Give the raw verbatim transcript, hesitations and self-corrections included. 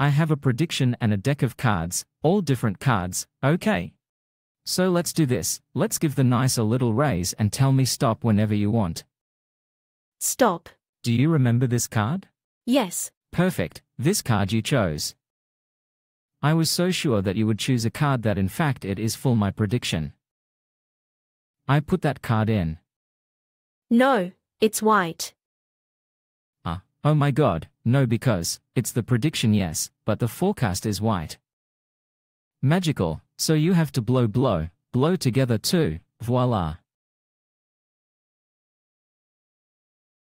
I have a prediction and a deck of cards, all different cards, okay. So let's do this, let's give the nice a little raise and tell me stop whenever you want. Stop. Do you remember this card? Yes. Perfect, this card you chose. I was so sure that you would choose a card that in fact it is full my prediction. I put that card in. No, it's white. Ah, oh my god, no because, it's the prediction yes, but the forecast is white. Magical, so you have to blow blow, blow together too, voila.